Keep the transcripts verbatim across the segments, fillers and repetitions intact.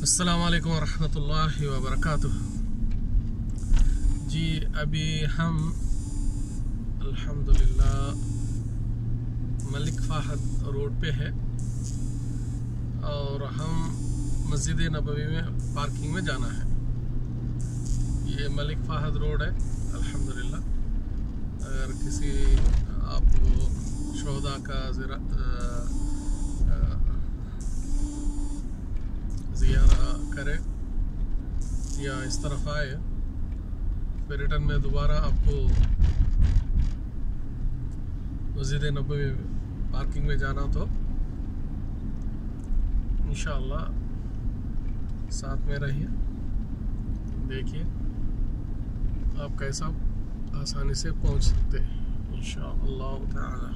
अस्सलाम वालेकुम रहमतुल्लाहि व बरकातुह। जी अभी हम अल्हम्दुलिल्लाह मलिक फ़हद रोड पे है और हम मस्जिद नबवी में पार्किंग में जाना है। ये मलिक फ़हद रोड है अल्हम्दुलिल्लाह। अगर किसी आपको शोहदा का ज़रा ज़ियारा करे या इस तरफ आए फिर रिटर्न में दोबारा आपको मस्जिद नबवी पार्किंग में जाना तो इंशाअल्लाह साथ में रहिए, देखिए आप कैसा आसानी से पहुंच सकते हैं इंशाअल्लाह ताला।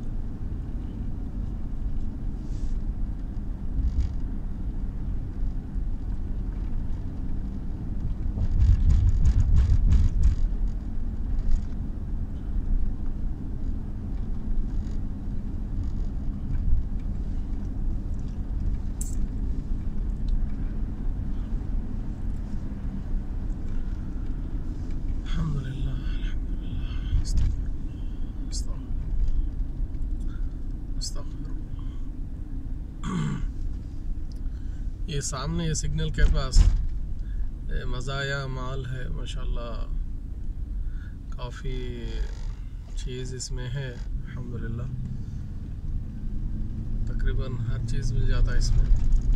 ये सामने ये सिग्नल के पास मज़ाया माल है माशाल्लाह, काफ़ी चीज़ इसमें है अल्हम्दुलिल्लाह। तकरीबन हर चीज़ मिल जाता है इसमें।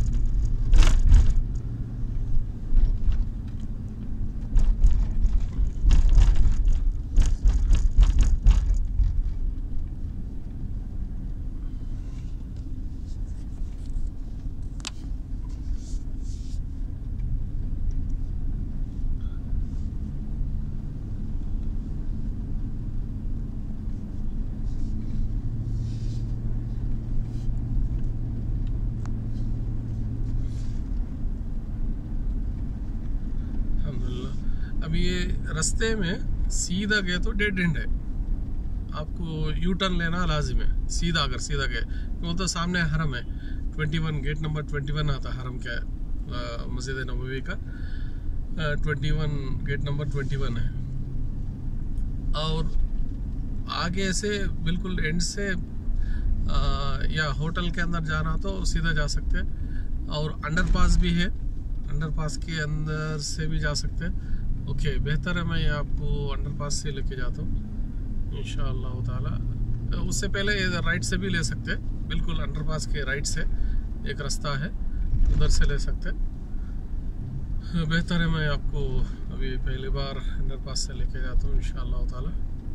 अब ये रास्ते में सीधा गए तो डेड एंड है, आपको यू टर्न लेना लाजिम है। सीधा अगर सीधा गए वो तो सामने हरम है, इक्कीस गेट नंबर इक्कीस आता है हरम का मस्जिद नबवी का। इक्कीस गेट नंबर इक्कीस है और आगे से बिल्कुल एंड से आ, या होटल के अंदर जाना तो सीधा जा सकते हैं। और अंडरपास भी है, अंडरपास के अंदर से भी जा सकते हैं। ओके okay, बेहतर है मैं आपको अंडरपास से लेके जाता हूँ इंशाअल्लाह ताला। उससे पहले इधर राइट से भी ले सकते हैं, बिल्कुल अंडरपास के राइट से एक रास्ता है, उधर से ले सकते हैं। बेहतर है मैं आपको अभी पहली बार अंडरपास से लेके जाता हूँ इंशाअल्लाह ताला।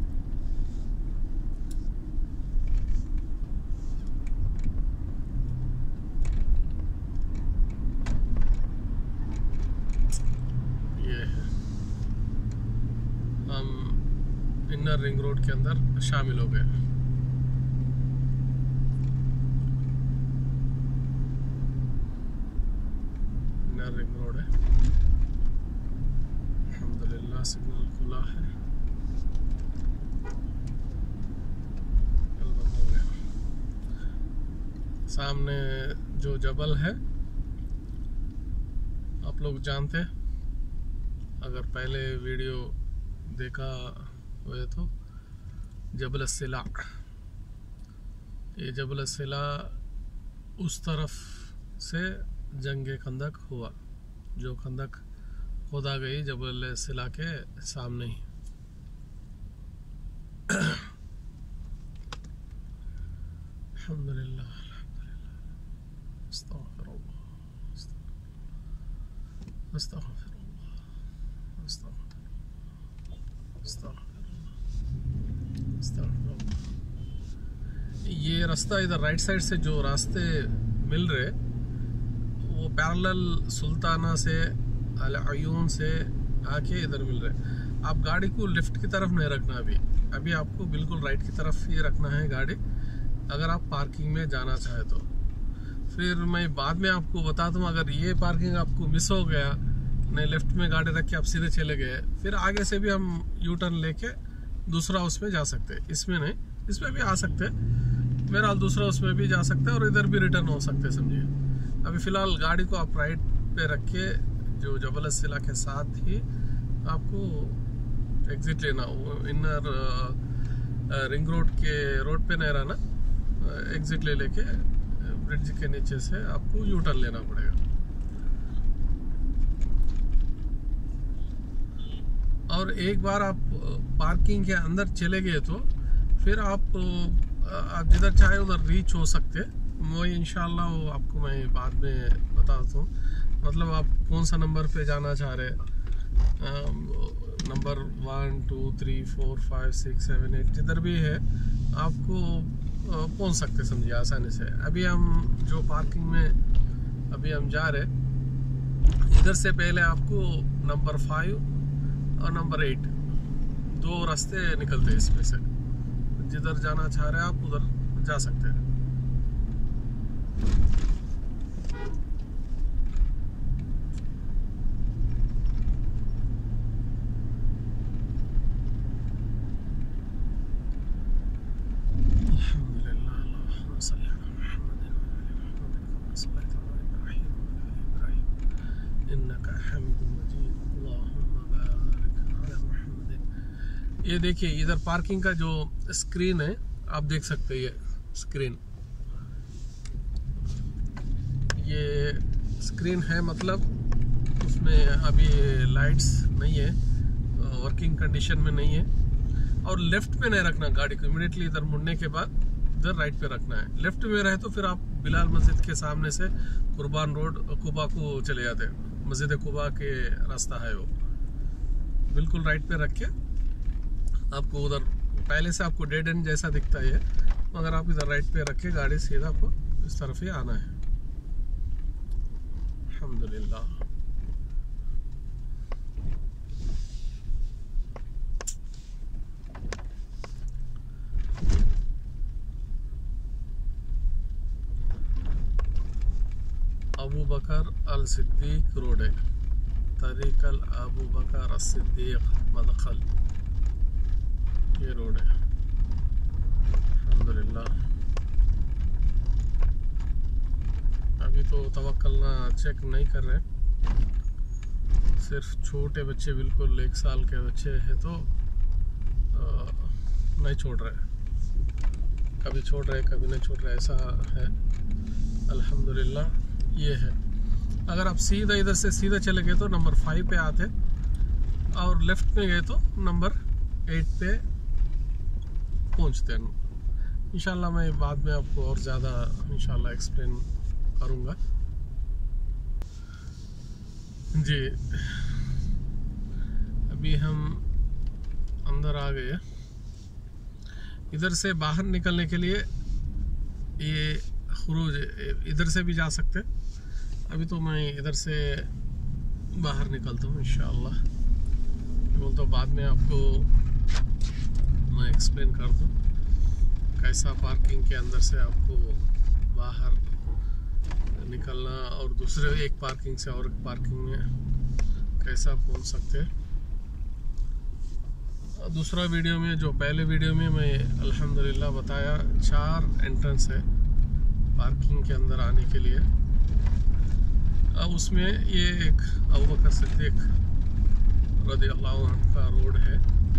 इनर रिंग रोड के अंदर शामिल हो गए। इनर रिंग रोड है अल्हम्दुलिल्लाह, सिग्नल खुला है, बंद हो गया। सामने जो जबल है आप लोग जानते हैं, अगर पहले वीडियो देखा हुए तो जबल सिला, ये जबल सिला उस तरफ से जंगे खंदक हुआ, जो खंदक खोदा गई जबल सिला के सामने ही। अल्हम्दुलिल्लाह अल्हम्दुलिल्लाह अस्तगफिरुल्लाह अस्तगफिरुल्लाह अस्तगफिरुल्लाह अस्तगफिरुल्लाह। ये रास्ता इधर राइट साइड से जो रास्ते मिल रहे वो पैरेलल सुल्ताना से अल अयून से आके इधर मिल रहे। आप गाड़ी को लेफ्ट की तरफ नहीं रखना, अभी अभी आपको बिल्कुल राइट की तरफ ही रखना है गाड़ी, अगर आप पार्किंग में जाना चाहे तो। फिर मैं बाद में आपको बताता हूँ, अगर ये पार्किंग आपको मिस हो गया, नहीं लेफ्ट में गाड़ी रख के आप सीधे चले गए, फिर आगे से भी हम यू टर्न लेके दूसरा उसमें जा सकते हैं। इसमें नहीं, इसमें भी आ सकते हैं, मेरा दूसरा उसमें भी जा सकते हैं और इधर भी रिटर्न हो सकते हैं, समझिए। अभी फिलहाल गाड़ी को आप राइट पे रख के जो जबल सिला के साथ ही आपको एग्जिट लेना, वो इनर रिंग रोड के रोड पे नहीं रहना, एग्जिट ले लेके ब्रिज के नीचे से आपको यू टर्न लेना पड़ेगा। और एक बार आप पार्किंग के अंदर चले गए तो फिर आप आप जिधर चाहे उधर रीच हो सकते, वो इंशाल्लाह वो आपको मैं बाद में बताता हूँ। मतलब आप कौन सा नंबर पे जाना चाह रहे, number one two three four five six seven eight जिधर भी है आपको पहुँच सकते समझिए आसानी से। अभी हम जो पार्किंग में अभी हम जा रहे, इधर से पहले आपको नंबर फाइव और नंबर एट दो रास्ते निकलते हैं, इसमें से जिधर जाना चाह रहे हैं आप उधर जा सकते हैं। ये देखिए इधर पार्किंग का जो स्क्रीन है आप देख सकते हैं, ये स्क्रीन ये स्क्रीन है, मतलब उसमें अभी लाइट्स नहीं है, वर्किंग कंडीशन में नहीं है। और लेफ्ट पे नहीं रखना गाड़ी को, इमीडिएटली इधर मुड़ने के बाद इधर राइट पे रखना है। लेफ्ट में रहे तो फिर आप बिलाल मस्जिद के सामने से कुर्बान रोड कुबा को चले जाते हैं, मस्जिद कुबा के रास्ता है वो। बिल्कुल राइट पे रख के आपको उधर पहले से आपको डेड एंड जैसा दिखता है, मगर आप इधर राइट पे रख के गाड़ी सीधा आपको इस तरफ ही आना है। अल्हम्दुलिल्लाह। Abu Bakr al Siddiq road है, तरीकल अबू बकर अल सिद्दीक मदखल, ये रोड है। अल्हम्दुलिल्लाह। अभी तो तवक्कल ना चेक नहीं कर रहे, सिर्फ छोटे बच्चे बिल्कुल एक साल के बच्चे हैं तो आ, नहीं छोड़ रहे, कभी छोड़ रहे कभी नहीं छोड़ रहे, ऐसा है। अल्हम्दुलिल्लाह ये है। अगर आप सीधा इधर से सीधा चले गए तो नंबर फाइव पे आते, और लेफ्ट में गए तो नंबर एट पे पहुंचते हैं। इंशाल्लाह मैं बाद में आपको और ज़्यादा इंशाल्लाह एक्सप्लेन करूँगा जी। अभी हम अंदर आ गए। इधर से बाहर निकलने के लिए ये खुरूज इधर से भी जा सकते। अभी तो मैं इधर से बाहर निकलता हूँ इंशाल्लाह, बोल तो बाद में आपको मैं एक्सप्लेन कर दूँ कैसा पार्किंग के अंदर से आपको बाहर निकलना और दूसरे एक पार्किंग से और एक पार्किंग में कैसा पहुंच सकते हैं। दूसरा वीडियो में जो पहले वीडियो में मैं अल्हम्दुलिल्लाह बताया, चार एंट्रेंस है पार्किंग के अंदर आने के लिए। अब उसमें ये एक अबू बकर सिद्दीक रज़ियल्लाहु अन्हु का रोड है,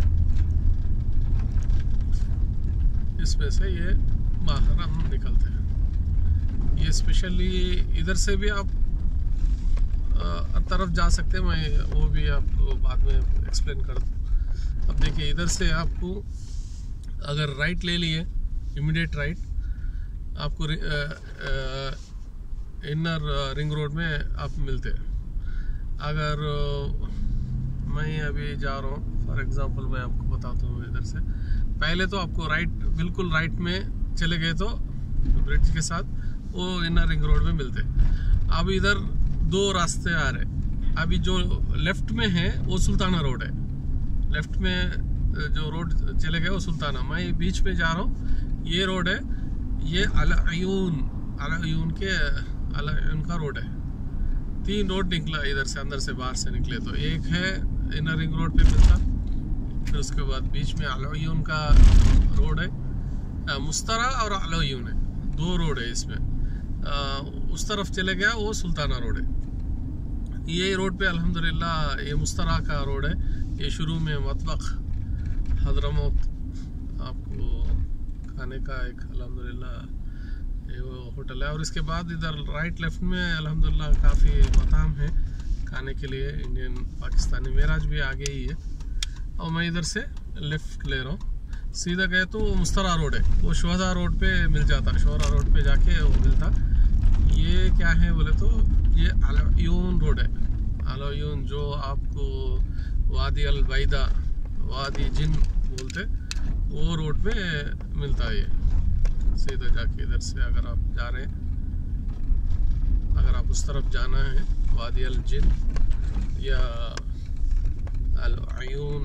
इसमें से ये बाहर हम निकलते हैं। ये स्पेशली इधर से भी आप आ, तरफ जा सकते हैं, मैं वो भी आपको बाद में एक्सप्लेन कर दूँ। अब देखिए इधर से आपको अगर राइट ले लिए, इमीडिएट राइट, आपको आ, आ, इनर रिंग रोड में आप मिलते हैं। अगर मैं अभी जा रहा हूँ, फॉर एग्जांपल मैं आपको बताता हूँ, इधर से पहले तो आपको राइट बिल्कुल राइट में चले गए तो ब्रिज के साथ वो इनर रिंग रोड में मिलते। अब इधर दो रास्ते आ रहे। अभी जो लेफ्ट में है वो सुल्ताना रोड है, लेफ्ट में जो रोड चले गए वो सुल्ताना। मैं बीच में जा रहा हूँ, ये रोड है, ये अल अयून अल अयून के अल अयून का रोड है। तीन रोड निकला इधर से, अंदर से बाहर से निकले तो एक है इनर रिंग रोड पे मिलता, फिर उसके बाद बीच में अल अयून का रोड है, मुस्तरा और अल अयून है, दो रोड है इसमें। आ, उस तरफ चले गया वो सुल्ताना रोड है। ये रोड पे अल्हम्दुलिल्लाह ये मुस्तरा का रोड है। ये शुरू में मतबख हजरमौत आपको खाने का एक अल्हम्दुलिल्लाह ये वो होटल है, और इसके बाद इधर राइट लेफ्ट में अल्हम्दुलिल्लाह काफ़ी मकाम है खाने के लिए इंडियन पाकिस्तानी। मेराज भी आगे ही है और मैं इधर से लेफ्ट ले रहा हूँ। सीधा गए तो वो मुस्तरा रोड है, वो शोहदा रोड पे मिल जाता, शोहरा रोड पे जाके वो मिलता। ये क्या है बोले तो ये अल-अयून रोड है। अल-अयून जो आपको वादी अल बैदा, वादी जिन बोलते, वो रोड पे मिलता है। ये सीधा जाके इधर से अगर आप जा रहे हैं, अगर आप उस तरफ जाना है वादी अल जिन या अल-अयून,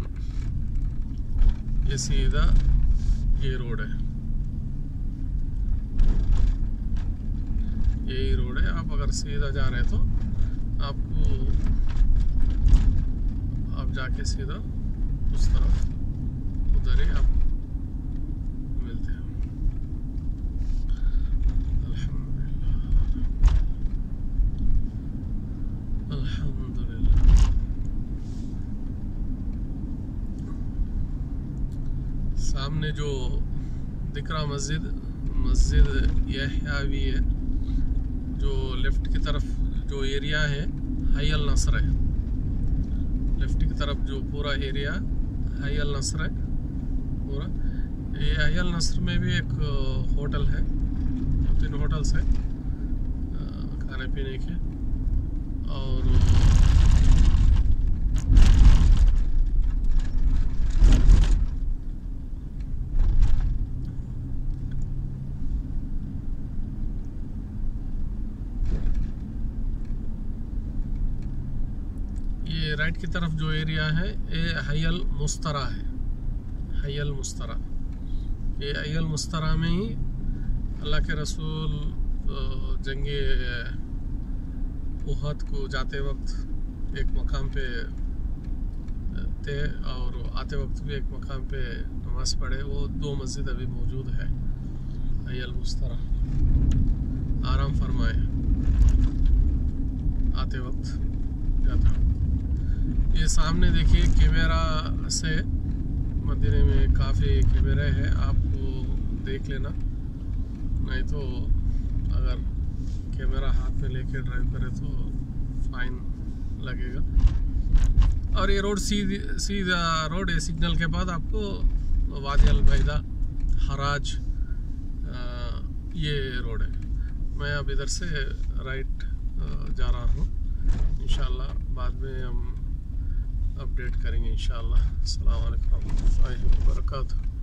ये सीधा ये रोड है, यही रोड है। आप अगर सीधा जा रहे हैं तो आपको आप जाके सीधा उस तरफ उधर ही आप मिलते हैं। अल्हम्दुलिल्लाह अल्हम्दुलिल्लाह। सामने जो दिख रहा मस्जिद मस्जिद यहयावी है, जो लेफ्ट की तरफ जो एरिया है हाई अल नसर है। लेफ्ट की तरफ जो पूरा एरिया हाई अल नसर है पूरा। ये हाई अल नसर में भी एक होटल है, दो तीन होटल्स है खाने पीने के। और ये राइट की तरफ जो एरिया है ये हयल मुस्तरा है, हयल मुस्तरा। ये हयल मुस्तरा में ही अल्लाह के रसूल जंगे उहद को जाते वक्त एक मकाम पे थे और आते वक्त भी एक मकाम पे नमाज पढ़े। वो दो मस्जिद अभी मौजूद है हयल मुस्तरा। आराम फरमाए आते वक्त जाते वक्त। ये सामने देखिए कैमरा से मदीने में काफ़ी कैमरे हैं, आपको देख लेना, नहीं तो अगर कैमरा हाथ में लेके ड्राइव करे तो फाइन लगेगा। और ये रोड सीधी सीधा रोड है, सिग्नल के बाद आपको वादी अल बैदा हराज ये रोड है। मैं अब इधर से राइट जा रहा हूँ, इंशाल्लाह बाद में हम अपडेट करेंगे इंशाल्लाह। अस्सलाम वालेकुम व रहमतुल्लाहि व बरकातुहू।